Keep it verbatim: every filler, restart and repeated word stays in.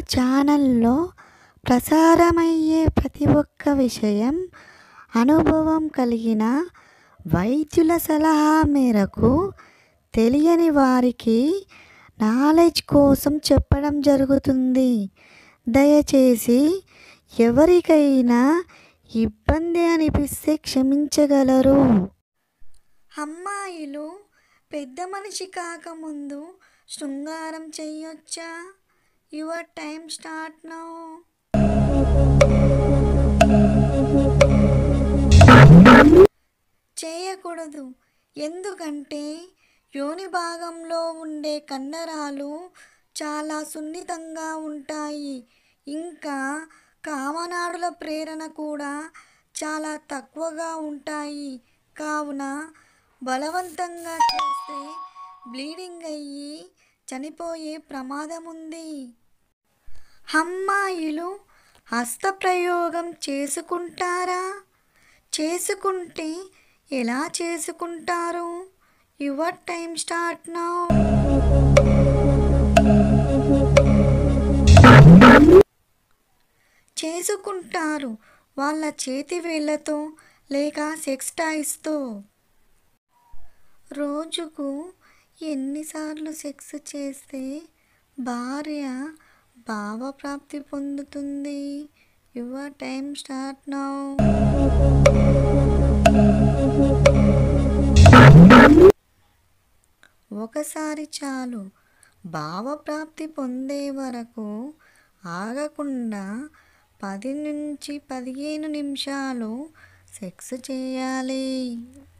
ఛానల్లో ప్రసారమయ్యే ప్రతి ఒక్క విషయం అనుభవం కలిగిన వైద్యుల సలహా మేరకు తెలియని వారికి నాలెడ్జ్ కోసం చెప్పడం జరుగుతుంది. దయచేసి ఎవరికైనా ఇబ్బంది అనిపిస్తే క్షమించగలరు. అమ్మాయిలు పెద్ద మనిషి కాకముందు శృంగారం చెయ్యొచ్చా? Your time start now. చేయకూడదు. ఎందుకంటే యోని భాగంలో ఉండే కండరాలు చాలా సున్నితంగా ఉంటాయి. ఇంకా కామనాడుల ప్రేరణ కూడా చాలా తక్కువగా ఉంటాయి. కావున బలవంతంగా చేస్తే బ్లీడింగ్ అయ్యి చనిపోయే ప్రమాదం ఉంది. అమ్మాయిలు హస్తప్రయోగం చేసుకుంటారా? చేసుకుంటే ఎలా చేసుకుంటారు? Your time start now. చేసుకుంటారు వాళ్ళ చేతి వేళ్ళతో లేక సెక్స్ టాయ్స్తో. రోజుకు ఎన్నిసార్లు సెక్స్ చేస్తే భార్య భావప్రాప్తి పొందుతుంది? Your time start now. ఒకసారి చాలు. భావప్రాప్తి పొందే వరకు ఆగకుండా పది నుంచి పదిహేను నిమిషాలు సెక్స్ చేయాలి.